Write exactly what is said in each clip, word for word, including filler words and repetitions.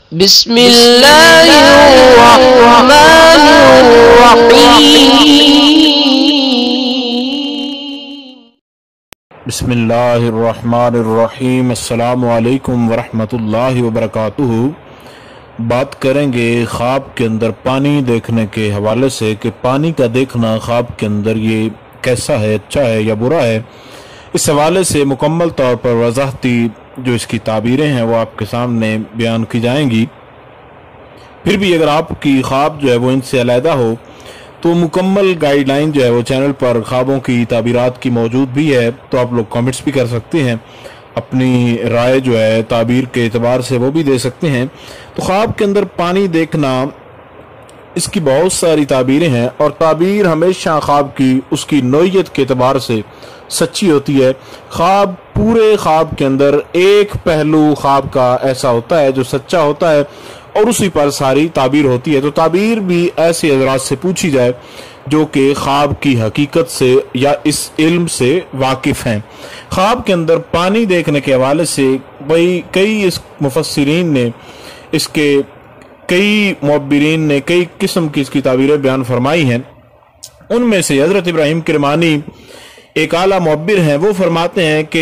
بسم اللہ الرحمن الرحیم بسم اللہ الرحمن الرحیم۔ السلام علیکم ورحمۃ اللہ وبرکاتہ۔ بات کریں گے خواب کے اندر پانی دیکھنے کے حوالے سے کہ پانی کا دیکھنا خواب کے اندر یہ کیسا ہے، اچھا ہے یا برا ہے۔ اس حوالے سے مکمل طور پر وضاحتی جو اس کی تعبیریں ہیں وہ آپ کے سامنے بیان کی جائیں گی۔ پھر بھی اگر آپ کی خواب جو ہے وہ ان سے علیحدہ ہو تو مکمل گائیڈ لائن جو ہے وہ چینل پر خوابوں کی تعبیرات کی موجود بھی ہے، تو آپ لوگ کامنٹس بھی کر سکتے ہیں، اپنی رائے جو ہے تعبیر کے اعتبار سے وہ بھی دے سکتے ہیں۔ تو خواب کے اندر پانی دیکھنا، اس کی بہت ساری تعبیریں ہیں، اور تعبیر ہمیشہ خواب کی اس کی نوعیت کے اعتبار سے سچی ہوتی ہے۔ خواب پورے خواب کے اندر ایک پہلو خواب کا ایسا ہوتا ہے جو سچا ہوتا ہے، اور اسی پر ساری تعبیر ہوتی ہے۔ تو تعبیر بھی ایسے حضرات سے پوچھی جائے جو کہ خواب کی حقیقت سے یا اس علم سے واقف ہیں۔ خواب کے اندر پانی دیکھنے کے حوالے سے بھئی کئی اس مفسرین نے، اس کے کئی معبرین نے کئی قسم کی اس کی تعبیریں بیان فرمائی ہیں۔ ان میں سے حضرت ابراہیم کرمانی ایک اعلیٰ معبر ہیں، وہ فرماتے ہیں کہ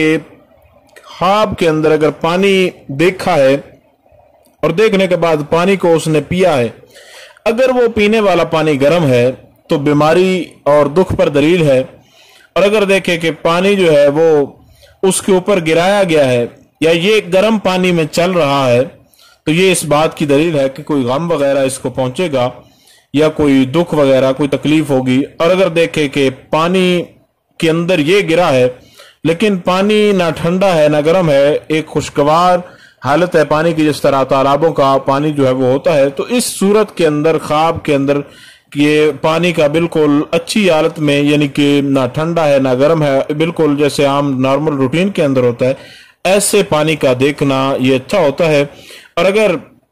خواب کے اندر اگر پانی دیکھا ہے اور دیکھنے کے بعد پانی کو اس نے پیا ہے، اگر وہ پینے والا پانی گرم ہے تو بیماری اور دکھ پر دلیل ہے، اور اگر دیکھے کہ پانی جو ہے وہ اس کے اوپر گرایا گیا ہے یا یہ گرم پانی میں چل رہا ہے تو یہ اس بات کی دلیل ہے کہ کوئی غم وغیرہ اس کو پہنچے گا یا کوئی دکھ وغیرہ کوئی تکلیف ہوگی۔ اور اگر دیکھے کہ پانی کے اندر یہ گرا ہے لیکن پانی نہ ٹھنڈا ہے نہ گرم ہے، ایک خوشگوار حالت ہے پانی کی، جس طرح تالابوں کا پانی جو ہے وہ ہوتا ہے، تو اس صورت کے اندر خواب کے اندر یہ پانی کا بالکل اچھی حالت میں، یعنی کہ نہ ٹھنڈا ہے نہ گرم ہے، بالکل جیسے عام نارمل روٹین کے اندر ہوتا ہے، ایسے پانی کا دیکھنا یہ اچھا ہوتا ہے۔ اور اگر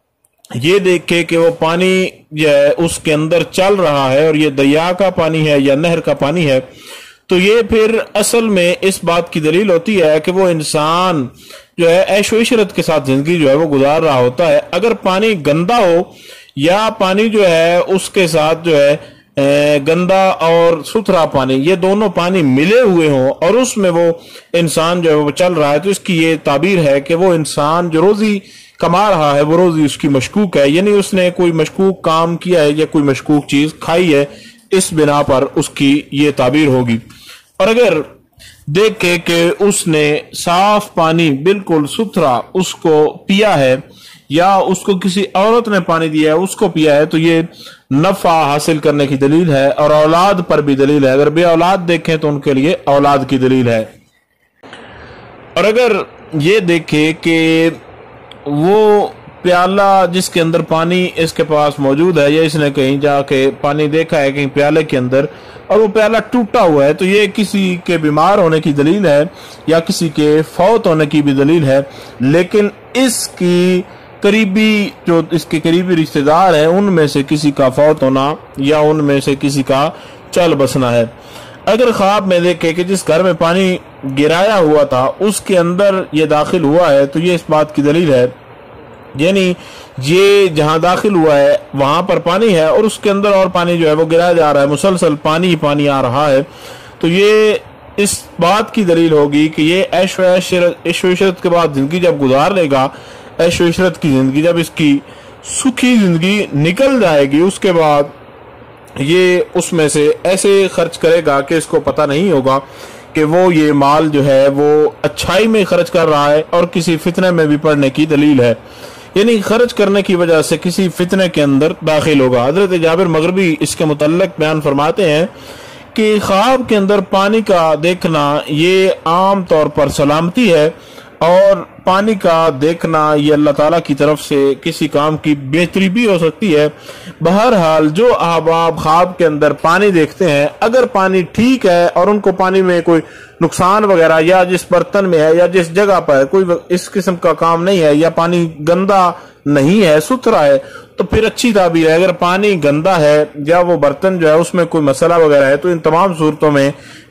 یہ دیکھے کہ وہ پانی جو ہے اس کے اندر چل رہا ہے اور یہ دریا کا پانی ہے یا نہر کا پانی ہے، تو یہ پھر اصل میں اس بات کی دلیل ہوتی ہے کہ وہ انسان جو ہے عیش و عشرت کے ساتھ زندگی جو ہے وہ گزار رہا ہوتا ہے۔ اگر پانی گندا ہو یا پانی جو ہے اس کے ساتھ جو ہے گندا اور ستھرا پانی، یہ دونوں پانی ملے ہوئے ہوں اور اس میں وہ انسان جو ہے وہ چل رہا ہے، تو اس کی یہ تعبیر ہے کہ وہ انسان جو روزی کما رہا ہے وہ روزی اس کی مشکوک ہے، یعنی اس نے کوئی مشکوک کام کیا ہے یا کوئی مشکوک چیز کھائی ہے، اس بنا پر اس کی یہ تعبیر ہوگی۔ اور اگر دیکھے کہ اس نے صاف پانی بالکل ستھرا اس کو پیا ہے یا اس کو کسی عورت نے پانی دیا ہے اس کو پیا ہے، تو یہ نفع حاصل کرنے کی دلیل ہے اور اولاد پر بھی دلیل ہے۔ اگر بے اولاد دیکھیں تو ان کے لیے اولاد کی دلیل ہے۔ اور اگر یہ دیکھے کہ وہ پیالہ جس کے اندر پانی اس کے پاس موجود ہے، یا اس نے کہیں جا کے پانی دیکھا ہے کہیں پیالے کے اندر اور وہ پیالہ ٹوٹا ہوا ہے، تو یہ کسی کے بیمار ہونے کی دلیل ہے یا کسی کے فوت ہونے کی بھی دلیل ہے، لیکن اس کی قریبی جو اس کے قریبی رشتہ دار ہیں ان میں سے کسی کا فوت ہونا یا ان میں سے کسی کا چل بسنا ہے۔ اگر خواب میں دیکھے کہ جس گھر میں پانی گرایا ہوا تھا اس کے اندر یہ داخل ہوا ہے، تو یہ اس بات کی دلیل ہے، یعنی یہ جہاں داخل ہوا ہے وہاں پر پانی ہے اور اس کے اندر اور پانی جو ہے وہ گرایا جا رہا ہے، مسلسل پانی ہی پانی آ رہا ہے، تو یہ اس بات کی دلیل ہوگی کہ یہ عیش و عیش و عشرت کے بعد زندگی جب گزار لے گا، عیش و عشرت کی زندگی جب اس کی سکھی زندگی نکل جائے گی، اس کے بعد یہ اس میں سے ایسے خرچ کرے گا کہ اس کو پتہ نہیں ہوگا کہ وہ یہ مال جو ہے وہ اچھائی میں خرچ کر رہا ہے اور کسی فتنے میں بھی پڑنے کی دلیل ہے، یعنی خرچ کرنے کی وجہ سے کسی فتنے کے اندر داخل ہوگا۔ حضرت جابر مغربی اس کے متعلق بیان فرماتے ہیں کہ خواب کے اندر پانی کا دیکھنا یہ عام طور پر سلامتی ہے، اور پانی کا دیکھنا یہ اللہ تعالیٰ کی طرف سے کسی کام کی بہتری بھی ہو سکتی ہے۔ بہرحال جو احباب خواب کے اندر پانی دیکھتے ہیں، اگر پانی ٹھیک ہے اور ان کو پانی میں کوئی نقصان وغیرہ یا جس برتن میں ہے یا جس جگہ پر کوئی اس قسم کا کام نہیں ہے یا پانی گندا نہیں ہے، ستھرا ہے، تو پھر اچھی تعبیر ہے۔ اگر پانی گندا ہے یا وہ برتن جو ہے اس میں کوئی مسئلہ وغیرہ ہے، تو ان تمام صورتوں میں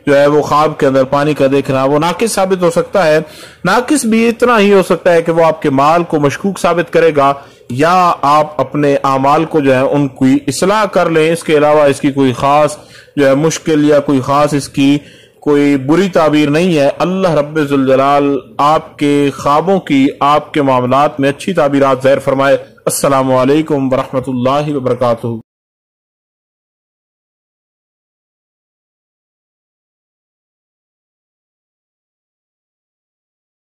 جو ہے وہ خواب کے اندر پانی کا دیکھنا وہ ناقص ثابت ہو سکتا ہے۔ ناقص بھی اتنا ہی ہو سکتا ہے کہ وہ آپ کے مال کو مشکوک ثابت کرے گا، یا آپ اپنے اعمال کو جو ہے ان کی اصلاح کر لیں۔ اس کے علاوہ اس کی کوئی خاص جو ہے مشکل یا کوئی خاص اس کی کوئی بری تعبیر نہیں ہے۔ اللہ رب ذوالجلال آپ کے خوابوں کی، آپ کے معاملات میں اچھی تعبیرات ظاہر فرمائے۔ السلام علیکم ورحمۃ اللہ وبرکاتہ۔